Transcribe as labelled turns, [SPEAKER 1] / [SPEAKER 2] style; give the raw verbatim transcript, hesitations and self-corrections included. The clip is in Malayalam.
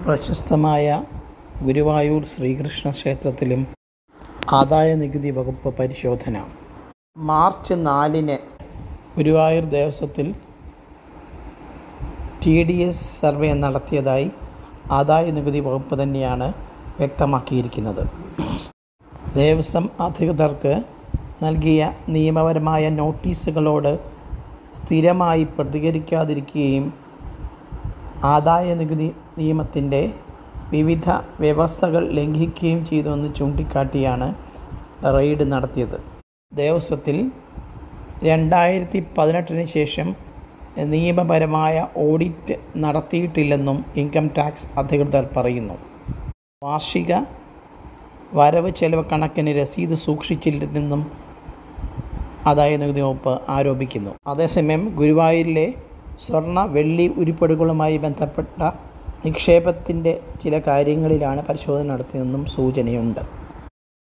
[SPEAKER 1] പ്രശസ്തമായ ഗുരുവായൂർ ശ്രീകൃഷ്ണ ക്ഷേത്രത്തിലും ആദായനികുതി വകുപ്പ് പരിശോധന. മാർച്ച് നാലിന് ഗുരുവായൂർ ദേവസ്വത്തിൽ ടി ഡി എസ് സർവേ നടത്തിയതായി ആദായനികുതി വകുപ്പ് തന്നെയാണ് വ്യക്തമാക്കിയിരിക്കുന്നത്. ദേവസ്വം അധികൃതർക്ക് നൽകിയ നിയമപരമായ നോട്ടീസുകളോട് സ്ഥിരമായി പ്രതികരിക്കാതിരിക്കുകയും ആദായനികുതി നിയമത്തിൻ്റെ വിവിധ വ്യവസ്ഥകൾ ലംഘിക്കുകയും ചെയ്തുവെന്ന് ചൂണ്ടിക്കാട്ടിയാണ് റെയ്ഡ് നടത്തിയത്. ദേവസ്വത്തിൽ രണ്ടായിരത്തി പതിനെട്ടിന് ശേഷം നിയമപരമായ ഓഡിറ്റ് നടത്തിയിട്ടില്ലെന്നും ഇൻകം ടാക്സ് അധികൃതർ പറയുന്നു. വാർഷിക വരവ് ചെലവ് കണക്കിന് രസീത് സൂക്ഷിച്ചില്ലെന്നും ആദായനികുതി വകുപ്പ് ആരോപിക്കുന്നു. അതേസമയം ഗുരുവായൂരിലെ സ്വർണ്ണ വെള്ളി ഉരുപ്പടികളുമായി ബന്ധപ്പെട്ട നിക്ഷേപത്തിൻ്റെ ചില കാര്യങ്ങളിലാണ് പരിശോധന നടത്തിയതെന്നും സൂചനയുണ്ട്.